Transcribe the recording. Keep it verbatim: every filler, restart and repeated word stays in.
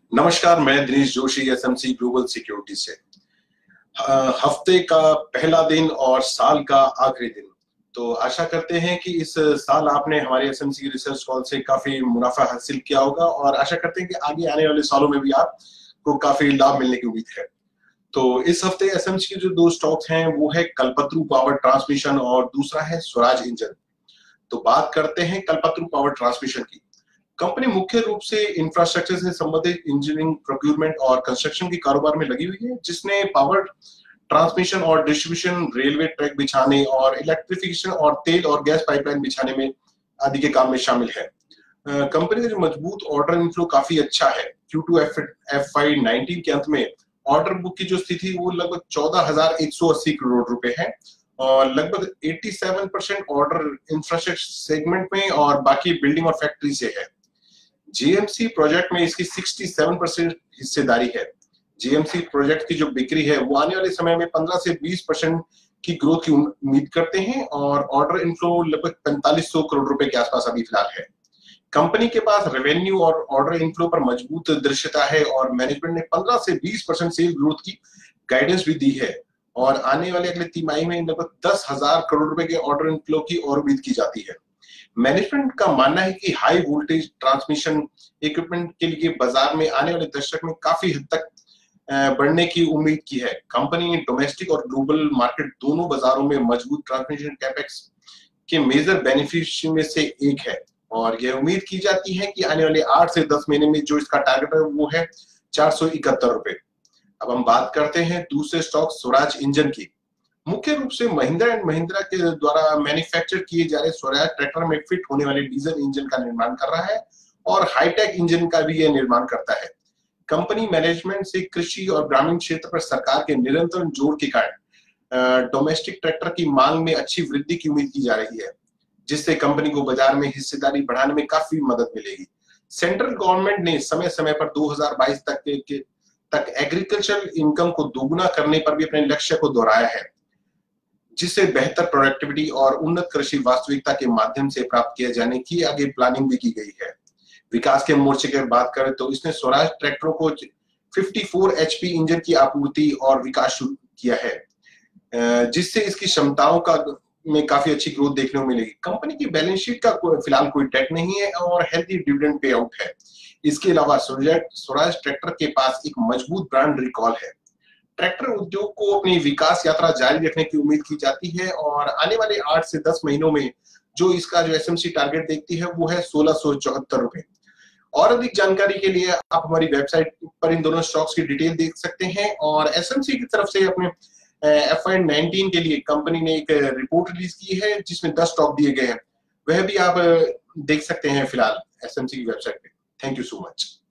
नमस्कार, मैं Dinesh Joshi SMC global security से। हफ्ते का पहला दिन और साल का आखिरी दिन, तो आशा करते हैं कि इस साल आपने हमारे एसएमसी रिसर्च कॉल से काफी मुनाफा हासिल किया होगा और आशा करते हैं कि आगे आने वाले सालों में भी आपको काफी लाभ मिलने की उम्मीद है। तो इस हफ्ते एसएमसी के जो दो स्टॉक्स हैं वो है कल्पतरू पावर ट्रांसमिशन और दूसरा है स्वराज इंजन। तो बात करते हैं कल्पतरू पावर ट्रांसमिशन की। कंपनी मुख्य रूप से इंफ्रास्ट्रक्चर से संबंधित इंजीनियरिंग, प्रोक्यूरमेंट और कंस्ट्रक्शन के कारोबार में लगी हुई है, जिसने पावर ट्रांसमिशन और डिस्ट्रीब्यूशन, रेलवे ट्रैक बिछाने और इलेक्ट्रिफिकेशन और तेल और गैस पाइपलाइन बिछाने में आदि के काम में शामिल है। कंपनी का जो मजबूत ऑर्डर इनफ्लो काफी अच्छा है। Q two F Y nineteen के अंत में ऑर्डर बुक की जो स्थिति वो लगभग चौदह हजार एक सौ अस्सी करोड़ रुपए है और लगभग सत्तासी परसेंट ऑर्डर इंफ्रास्ट्रक्चर सेगमेंट में और बाकी बिल्डिंग और फैक्ट्री से है। जीएमसी प्रोजेक्ट में इसकी सड़सठ परसेंट हिस्सेदारी है। जीएमसी प्रोजेक्ट की जो बिक्री है वो आने वाले समय में पंद्रह से बीस परसेंट की ग्रोथ की उम्मीद करते हैं और ऑर्डर इनफ्लो लगभग पैंतालीस सौ करोड़ रुपए के आसपास अभी फिलहाल है। कंपनी के पास रेवेन्यू और ऑर्डर इनफ्लो पर मजबूत दृश्यता है और मैनेजमेंट ने पंद्रह से बीस परसेंट सेल ग्रोथ की गाइडेंस भी दी है और आने वाले अगले तिमाही में लगभग दस हजार करोड़ रुपए के ऑर्डर इनफ्लो की और उम्मीद की जाती है। मैनेजमेंट का मानना है कि हाई वोल्टेज ट्रांसमिशन इक्विपमेंट के लिए बाजार में आने वाले दशक में काफी हद तक बढ़ने की उम्मीद की है। कंपनी ने डोमेस्टिक और ग्लोबल मार्केट दोनों बाजारों में मजबूत ट्रांसमिशन कैपेक्स के मेजर बेनिफिशियरी में से एक है और यह उम्मीद की जाती है कि आने वाले आठ से दस महीने में जो इसका टारगेट है वो है चार सौ इकहत्तर रुपए। अब हम बात करते हैं दूसरे स्टॉक स्वराज इंजन की। मुख्य रूप से महिंद्रा एंड महिंद्रा के द्वारा मैन्युफैक्चर किए जा रहे स्वराज ट्रैक्टर में फिट होने वाले डीजल इंजन का निर्माण कर रहा है और हाईटेक इंजन का भी यह निर्माण करता है। कंपनी मैनेजमेंट से कृषि और ग्रामीण क्षेत्र पर सरकार के निरंतर जोर के कारण डोमेस्टिक ट्रैक्टर की मांग में अच्छी वृद्धि की उम्मीद की जा रही है, जिससे कंपनी को बाजार में हिस्सेदारी बढ़ाने में काफी मदद मिलेगी। सेंट्रल गवर्नमेंट ने समय समय पर दो हजार बाईस तक के तक एग्रीकल्चरल इनकम को दोगुना करने पर भी अपने लक्ष्य को दोहराया है, जिससे बेहतर प्रोडक्टिविटी और उन्नत कृषि वास्तविकता के माध्यम से प्राप्त किए जाने की आगे प्लानिंग भी की गई है। विकास के मोर्चे की बात करें तो इसने स्वराज ट्रैक्टरों को चौवन एचपी इंजन की आपूर्ति और विकास शुरू किया है, जिससे इसकी क्षमताओं का में काफी अच्छी ग्रोथ देखने को मिलेगी। कंपनी की बैलेंस शीट का फिलहाल कोई डेट नहीं है और हेल्दी डिविडेंड पे आउट है। इसके अलावा स्वराज ट्रैक्टर के पास एक मजबूत ब्रांड रिकॉल है। ट्रैक्टर उद्योग को अपनी विकास यात्रा जारी रखने की उम्मीद की जाती है और आने वाले आठ से दस महीनों में जो इसका जो एसएमसी टारगेट देखती है वो है सोलह सौ चौहत्तर रुपए। और अधिक जानकारी के लिए आप हमारी वेबसाइट पर इन दोनों स्टॉक्स की डिटेल देख सकते हैं और एसएमसी की तरफ से अपने एफ आई नाइनटीन के लिए कंपनी ने एक रिपोर्ट रिलीज की है जिसमें दस स्टॉक दिए गए हैं, वह भी आप देख सकते हैं फिलहाल एसएमसी की वेबसाइट पे। Thank you so much.